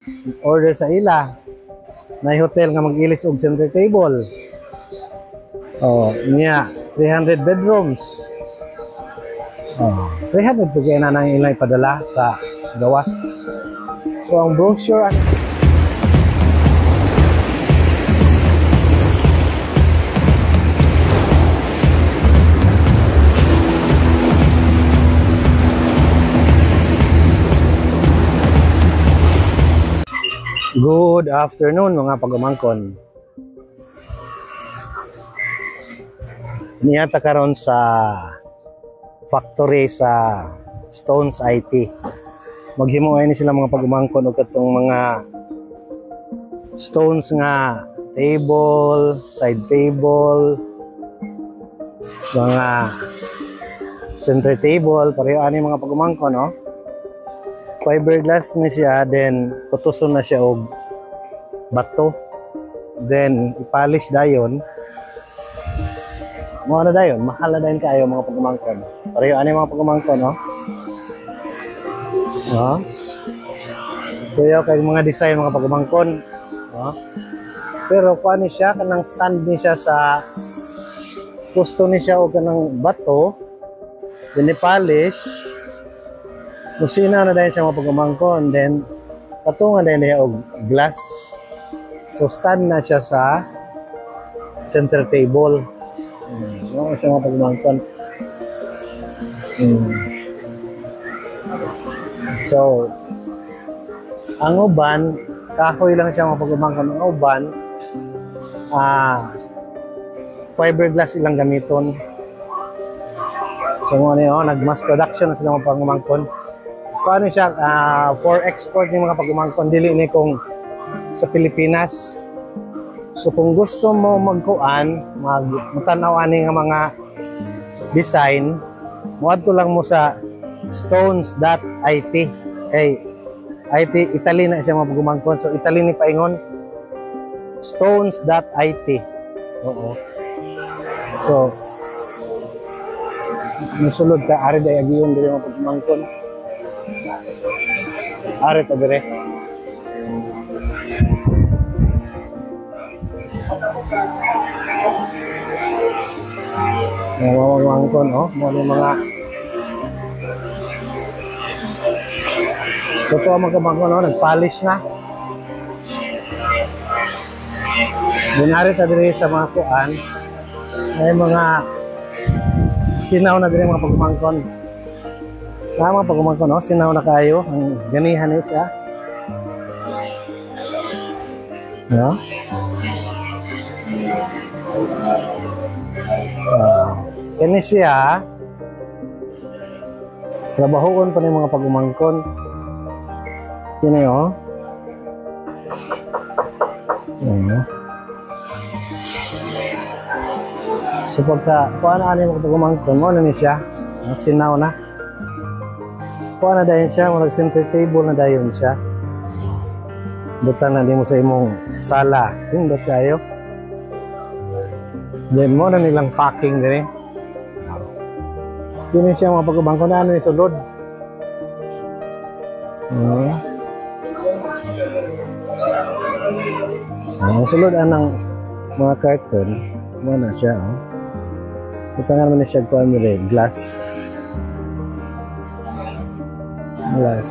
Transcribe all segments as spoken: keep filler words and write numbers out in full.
order sa ila. May hotel nga mag-ilis og center table. Oh, niya three hundred bedrooms. Oh, three hundred po kaya na nang ilang ipadala sa gawas. So ang brochure Good afternoon mga pagumangkon. Niyata karon sa factory sa Stones I T. Maghimuay ni sila mga pagumangkon og katong mga stones nga table, side table, mga center table, pareho ani mga pagumangkon, no? Fiberglass ni siya, then putuson na siya og bato, then ipolish dayon. Mo na dayon, mahal na dayon kayo mga pagumangkon. Pareho ani mga pagumangkon, no? No? Kaya kay mga design mga pagumangkon, no? Pero kuan ni siya kanang stand ni siya sa gusto ni siya og kanang bato, then ipolish. Kusina na dahil siya mga pagumangkon, then patungan dahil niya og glass. So stand na siya sa center table. Hmm. No, siya mga pagumangkon. Hmm. So ang uban, kahoy lang siya mga pagumangkon. Ang uban, ah, fiberglass ilang gamiton. So ano yun, nag-mass production na sila mga pagumangkon. Paano siya, uh, for export ng mga pagumangkon, dili ni kung sa Pilipinas. So kung gusto mo magkuan, mag matanaw ani nga mga design, muadto lang mo sa stones dot I T. Kay I T Italy na siya mga pagumangkon. So Italy ni paingon stones dot I T. Oo. So musulod ka ari day agiyon dili mga pagumangkon. Are ta dire. Mga mangkon, oh, mo ni mga totoo mga mangkon, oh, nagpolish na. Dinari ta dire sa mga kuan. May mga sinaw na dire mga pagmangkon. Tama pag umangkon, no? Sinaw na kayo. Ang ganihan niya siya. No? Uh, kani siya, trabahoon pa ng mga pag-umangkon. Yun eh, oh. Yan. So pagka, kung ano-ano yung pag-umangkon mo, ano niya siya? Sinaw na. Kuha na dayon siya, mag center table na dayon siya. Butan na di mo sa imong sala. Hindot kayo. Then mo na nilang packing din eh. Yun siya mga pagkabangko na ano yung sulod. Hmm. Ang sulod anang mga carton, mo na siya. Oh. Butangan naman na siya kuha nila glass. Glass.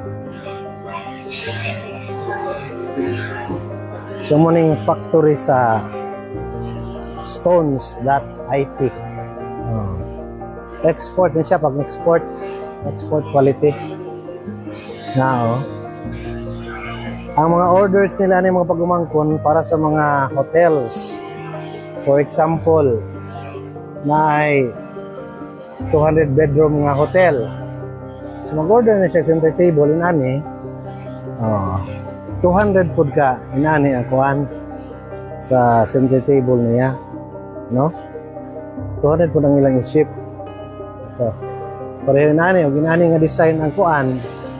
So mo ning factory sa stones dot I T. Oh. Export na siya pag export. Export quality. Now, ang mga orders nila ni mga pagumangkon para sa mga hotels. For example, na ay two hundred bedroom nga hotel. So mag-order na siya center table inani. Oh, two hundred pud ka inani ang kuan sa center table niya, no? two hundred pud ang ilang i-ship. So, pareho inani og inani nga design ang kuan.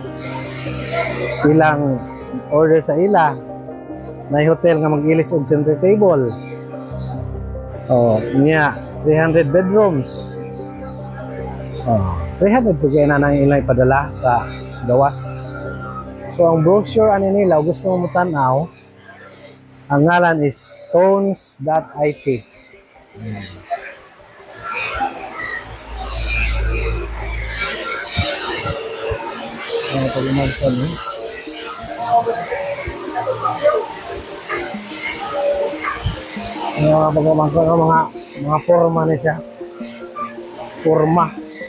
Ilang order sa ila. May hotel nga mag-ilis og center table. Oh, niya three hundred bedrooms. Oh, three hundred po kaya na nang ilang ipadala sa gawas. So ang brochure ani nila gusto mo tanaw, ang ngalan is stones dot I T. Ano pa gumagsan eh? Ano mga pagmamangko ng mga mga forma na siya. Forma.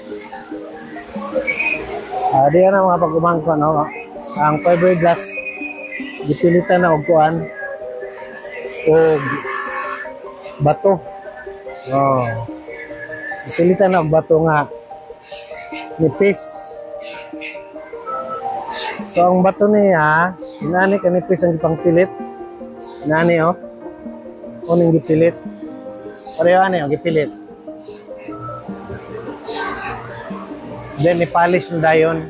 Ah, di na mga pagmamangko no. Ang fiberglass dipilitan na og kuan og bato. Oh. Dipilitan na og bato nga nipis. So ang bato niya, inani ka nipis ang ipangpilit. Inani oh. Uning gipilit. Pareho ani oh, gipilit. Then ipolish ng dayon.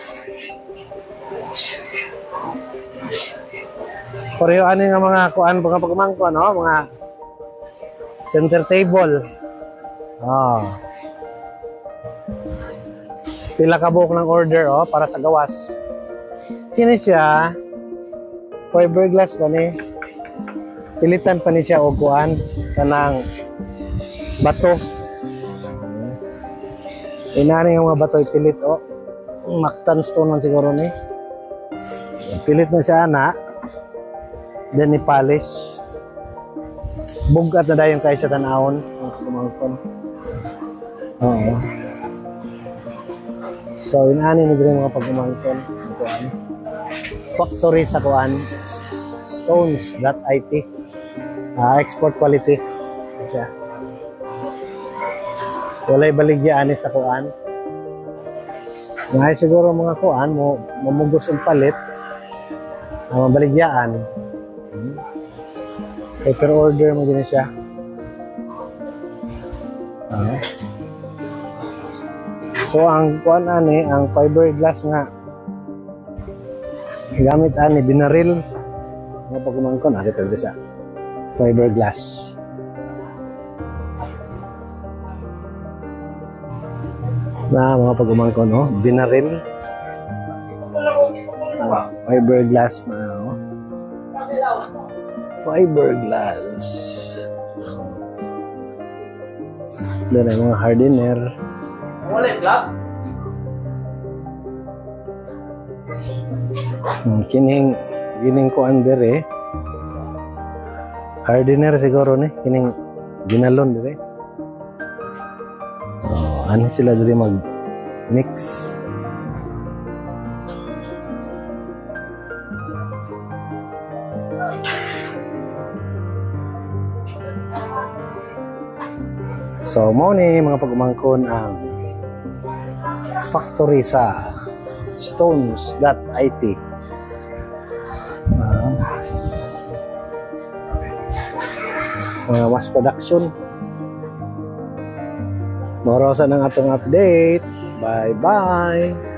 Pareho ani nga mga kuan mga pagmangko no, mga center table. Oh. Pila ka buok ng order oh para sa gawas. Kini siya fiberglass pa ni. Pilitan pa ni siya og kuan kanang bato. Inani nga mga bato ipilit oh. Mactan stone man siguro ni. Pilit na siya ana. Then i-polish. Bugat na dayon kay siya tanawon ang kumangkon. Oo. So inani ni dire mga pagkumangkon kuan. Factory sa kuan stones dot I T. Uh, export quality. Siya. Walay baligya ani sa kuan. Ngay siguro mga kuan mo mamugos ang palit. Uh, mabaligyaan. Hmm. Paper order mo din siya. Uh. So ang kuan ani ang fiberglass nga gamit ani binaril. Mga pagkumangkon ari ta sa fiberglass. Na mga pagkumangkon no, binaril. Uh, fiberglass na no. Fiberglass. Doon ay mga hardener. Wala black. Hmm, kining kining ko under eh. Hardener siguro ni kining ginalon dire. Oh, ano sila dire mag mix. So mo ni mga pagumangkon ang factory sa stones dot I T. Uh, uh, mass production. Morosa ng atong update. Bye bye.